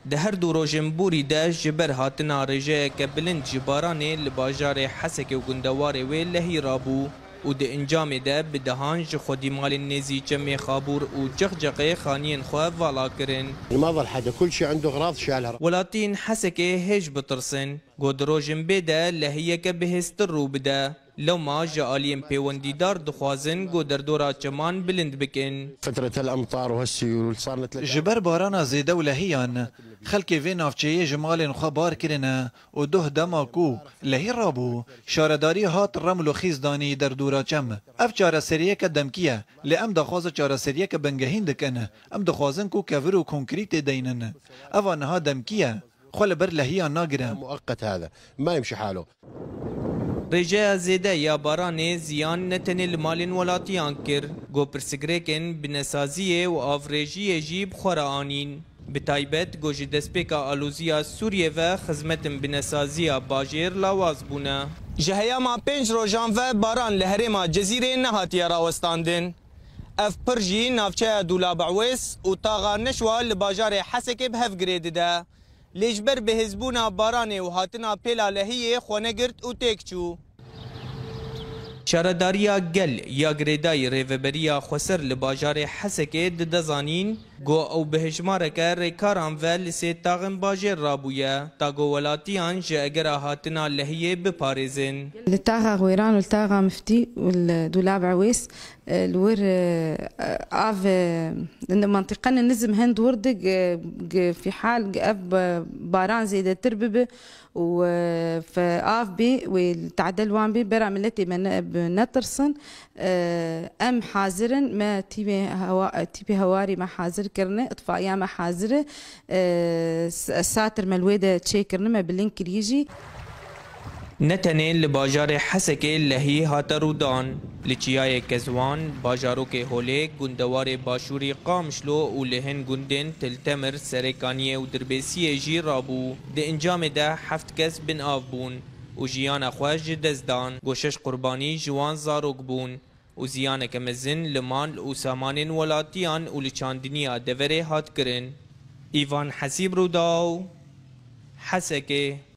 ده هر دو روژن بوری ده جبر هاتنا رجه که بلند جبارانه لباجار حسک و گندواره وی لهی رابو و ده انجام ده بدهانج خودی مال نزی جمع خابور و جغجغه خانین خواه والا کرن. ما ظل حدا كل شيء عنده اغراض شالها. ولاتین حسک هج بترسن گود روژن بده لهیه که بهستر رو بده. لو ما جالیم پیوندیدار دخوازن گو در دورا چمان بلند بکن. فترة الأمطار وهالسيول صارت جبر بارانا زيده ولهيان خلقي في نافچه جمال خبار كرنا و ده دماكو لهي رابو شارداري هات رمل و خيزداني در دورا چم اف چارة سريه كدمكيه لأم دخواز چارة سريه كبنگهين دكن ام دخوازن كو كفر و كونكريت دينن اوانها دمكيه خل بر لهيان ناگره مؤقت هذا ما يمشي حاله. رجاء زيده يا باراني زيان نتن المال ولاتيان كر گو پرسگريكن بنسازيه و آفريجيه جيب خورانين بتايبت گوجي دسپيكا آلوزيا سوريه و خزمتن بنسازيه باجير لاواز بونا. جهيا ما 5 روجان و باران لهريما جزيره نهاتيا راوستاندن. اف پرجي نافچه دولاب عويس و طاغا نشوى لباجار حسك بهف گريد ده. لجبر بهزبونا بارانه و هاتنا پیلا لهیه خونه گرد و تکچو. شارداریا گل یا گریدای ریوبریا خسر لباجار حسکه ددزانین گو او بهشمارکه ریکاران و لسی تاغن باجر رابویا تا گو ولاتیان جه اگر هاتنا لهیه بپارزن. لتاغا غويران والتاغا مفتي والدولاب عويس الور آف منطقة نزم هند وردق في حال أب باران زيادة ترببة وفآف بي والتعدل وان بي برا ملتي بنترسن أم حاضرا ما تيبي هواري ما حاضر كرنا إطفائيا ما حاضر ساتر ملويدة تشي كرنا ما بلينك ريجي نتنه لباجار حسکه لهی هاترودان لچیای کزوان باجارو که هوله گندوار باشوری قامشلو و لهن گندن تلتمر سرکانیه و دربیسیه جی رابو ده انجام ده 7 کس بن آف بون و جیان خواج دزدان گوشش قربانی جوان زاروک بون و زیانه کمزن لمان و سامان ولاتیان و لچاندنیا دوره هات کرن. ایوان حسیب رو داو حسکه